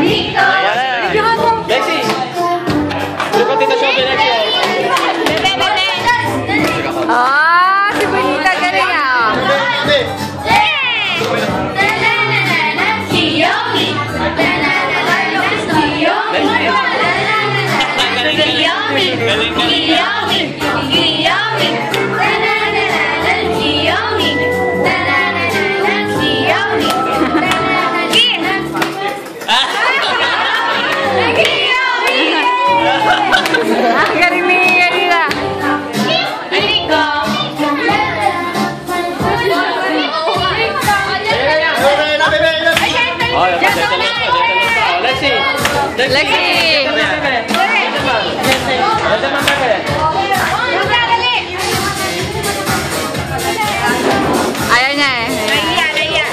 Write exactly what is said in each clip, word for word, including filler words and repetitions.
Lexi! Dapat dito siya, Lexi. Bebe, bebe. Ah, si Bonita galing ah. Galing ni Yanira. Lexi! Lexi! Ayaw niya eh. Naiya, naiya.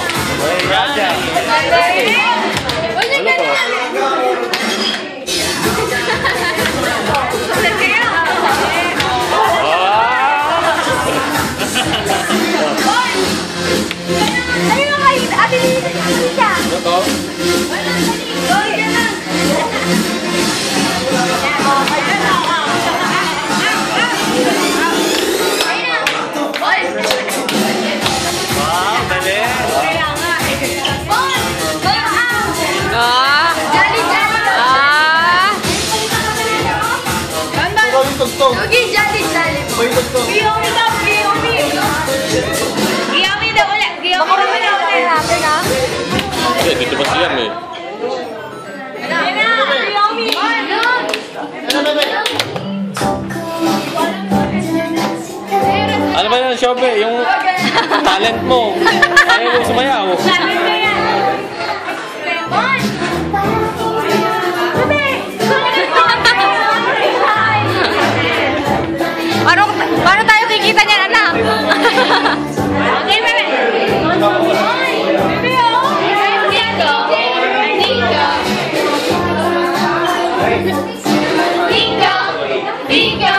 Okay, jadi, jadi. Giyomi daw, giyomi. Giyomi daw ulit. Giyomi daw ulit. Hindi, dito ba siya eh? Giyomi. Ano ba yun, Shobe? Yung talent mo. Ayaw mo sumayaw. Sabi ko yan. Paano, paano tayo kikita niyan, anak? Okay, bebe. Bebe, oh. Dito. Dito. Dito. Dito.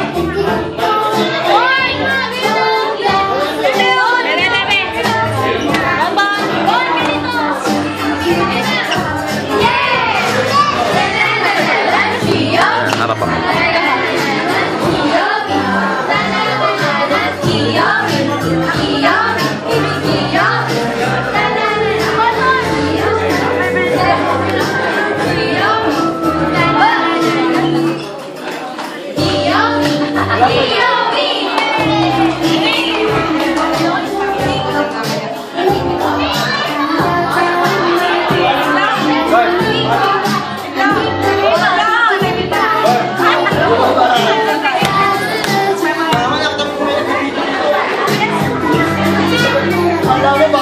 Oy! Bebe, oh. Bebe, bebe. Baba. Oy, ganito. Yeah! Harap ako. Ano ba?